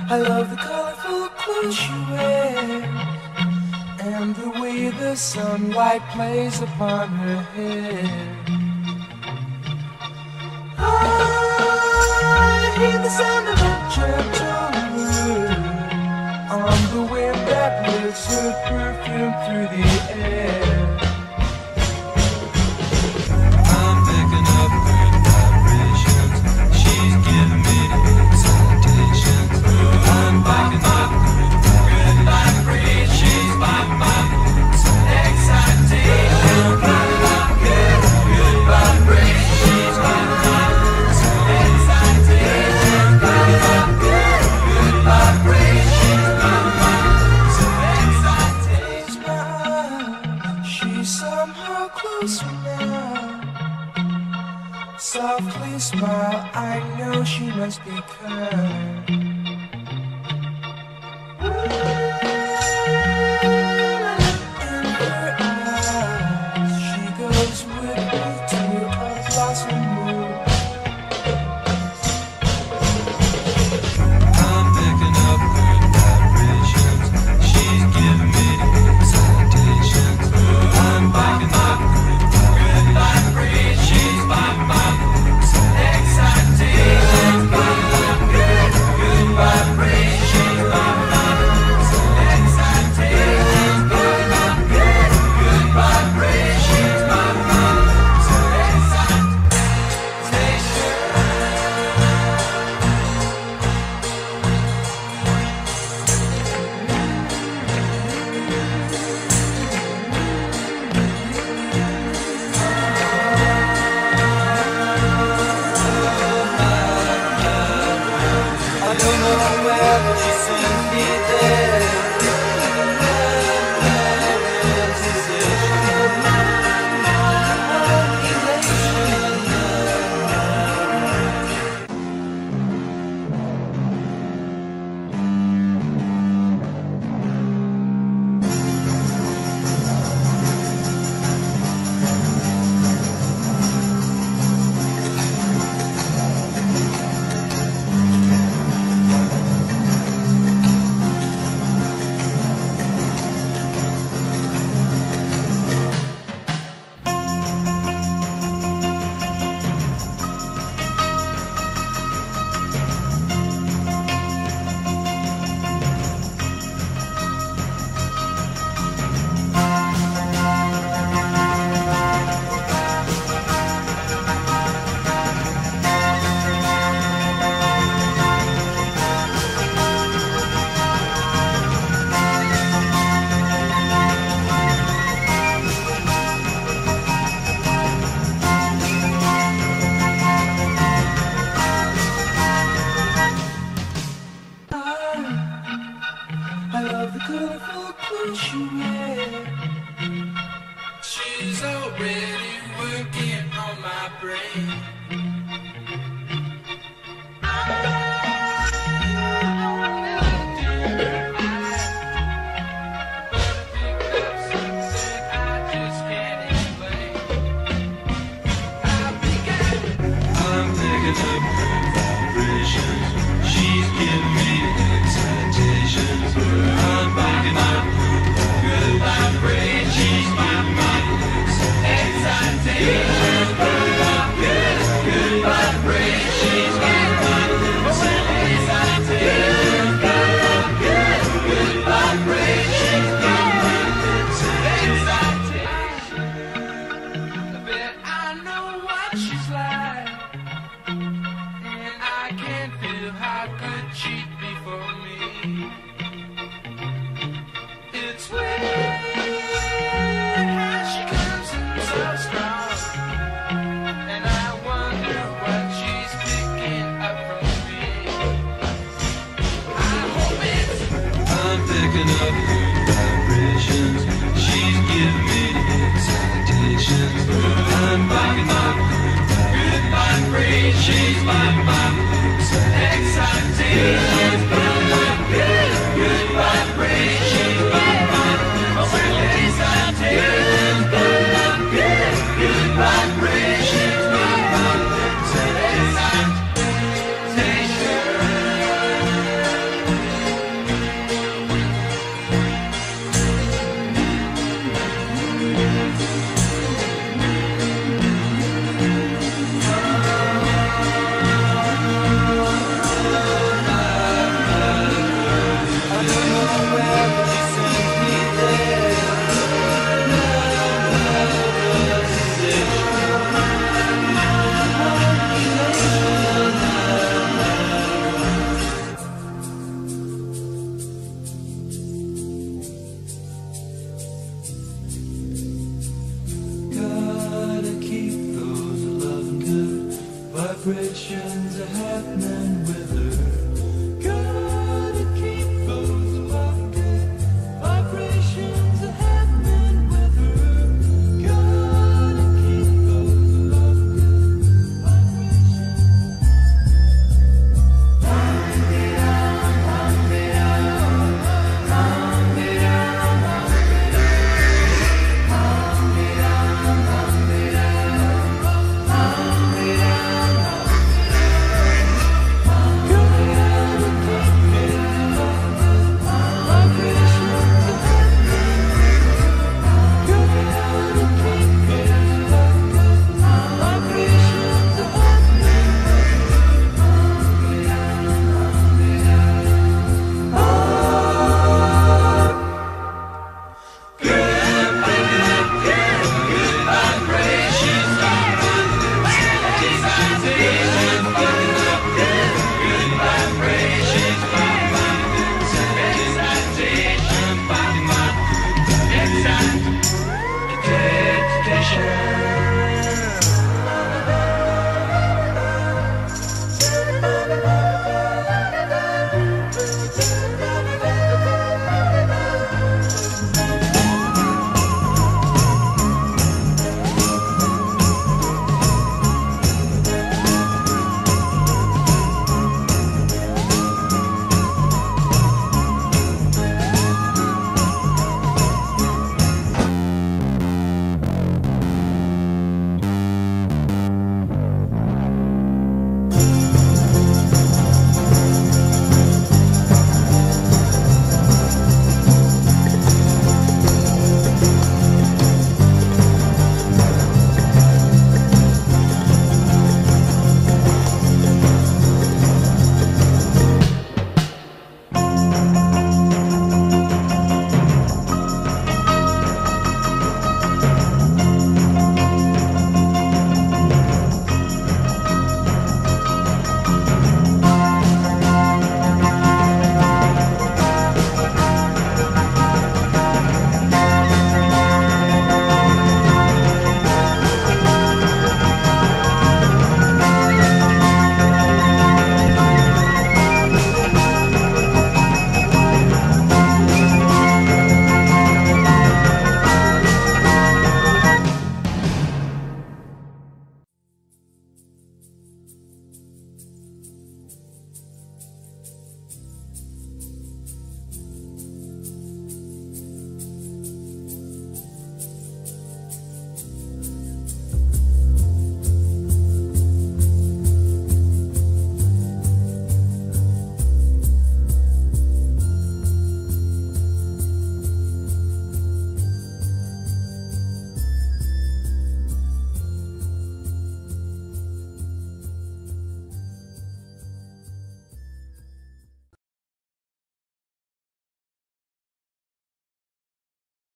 I love the colorful clothes she wears and the way the sunlight plays upon her hair. I hear the sound of a gentle wind on the wind that lifts her perfume through the air. I'm picking up good vibrations. She's giving me excitations. I'm picking up good vibrations. She's my excitation. I'm picking up good vibrations. She's my excitation. I'm picking up good vibrations. She's my excitation. She's somehow closer now. Softly smile, I know she must be kind. In her eyes, she goes with me to a blossom moon. I'm picking up good vibrations. She's giving me excitations. I'm picking up good vibrations. She's my excitation. I'm picking up good vibrations. She's my excitation. I'm picking up good vibrations. She's my I don't know where, but she sends me there. I love the colorful clothes she wears. She's already working on my brain. I'm picking up good vibrations. She's giving me excitations. I'm picking up good vibrations. She's giving me excitation. I'm picking up good vibrations. She's giving me excitation. I'm picking up good vibrations. She's giving me excitation. I bet I know what she's like, and I can feel how good she'd be for me. It's weird how she comes in so strong, and I wonder what she's picking up from me. I hope it's I'm picking up good vibrations. She's giving me excitations. I'm picking up good vibrations. She's my excitation.